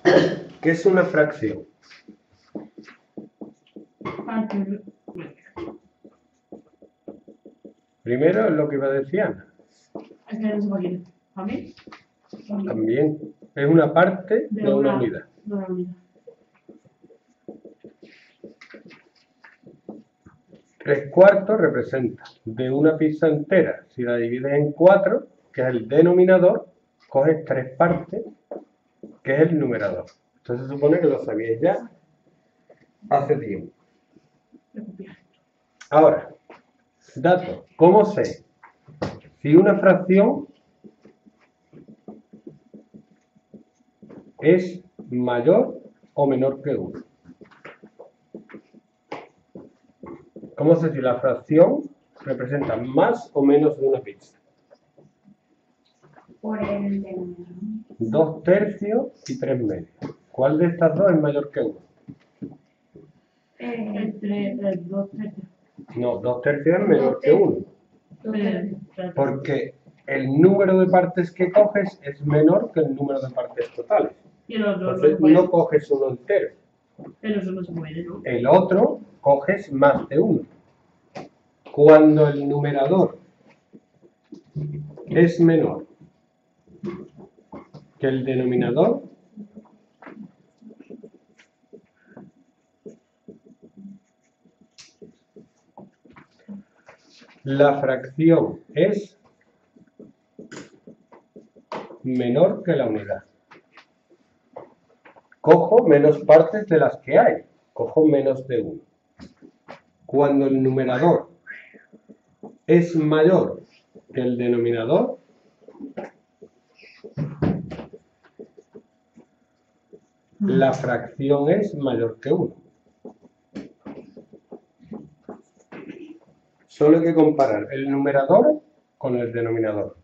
¿Qué es una fracción? Primero es lo que iba a decir Ana. También es una parte de una unidad. Tres cuartos representa de una pizza entera. Si la divides en 4, que es el denominador, coges 3 partes, que es el numerador. Entonces se supone que lo sabíais ya hace tiempo. Ahora, datos. ¿Cómo sé si una fracción es mayor o menor que 1? ¿Cómo sé si la fracción representa más o menos de una pizza? Por el denominador. 2 tercios y 3 medios. ¿Cuál de estas dos es mayor que 1? El 2 tercios. No, 2 tercios es menor que 1. Porque el número de partes que coges es menor que el número de partes totales. Entonces no coges uno entero. Pero eso no se puede, ¿no? El otro coges más de uno. Cuando el numerador es menor que el denominador, la fracción es menor que la unidad. Cojo menos partes de las que hay. Cojo menos de 1. Cuando el numerador es mayor que el denominador, la fracción es mayor que 1. Solo hay que comparar el numerador con el denominador.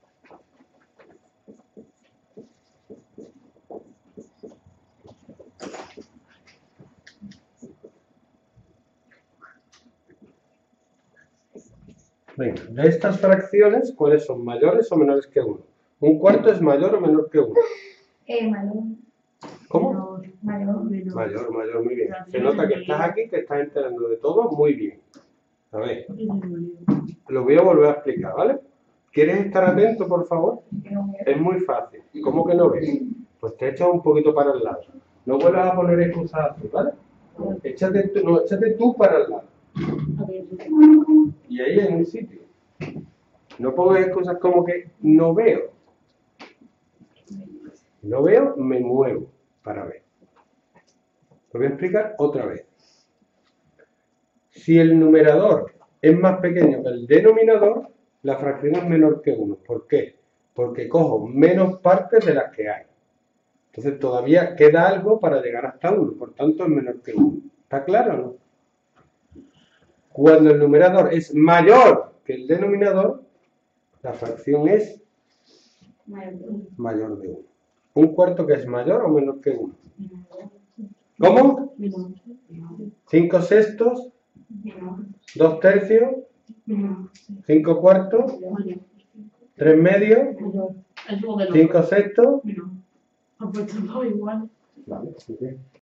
Venga, de estas fracciones, ¿cuáles son mayores o menores que 1? ¿Un cuarto es mayor o menor que 1? Mayor. ¿Cómo? Mayor. Mayor, muy bien. Se nota que estás aquí, te estás enterando de todo muy bien. A ver, lo voy a volver a explicar, ¿vale? ¿Quieres estar atento, por favor? Es muy fácil. ¿Cómo que no ves? Pues te echas un poquito para el lado. No vuelvas a poner excusas así, ¿vale? Échate tú para el lado. Y ahí en un sitio. No pongas excusas como que no veo. No veo, me muevo para ver. Lo voy a explicar otra vez. Si el numerador es más pequeño que el denominador, la fracción es menor que 1. ¿Por qué? Porque cojo menos partes de las que hay. Entonces todavía queda algo para llegar hasta 1. Por tanto, es menor que 1. ¿Está claro o no? Cuando el numerador es mayor que el denominador, la fracción es mayor de 1. ¿Un cuarto que es mayor o menor que 1? ¿Cómo? 5 sextos, 2 tercios, 5 cuartos, 3 medios, 5 sextos. Vale, Vale, muy bien.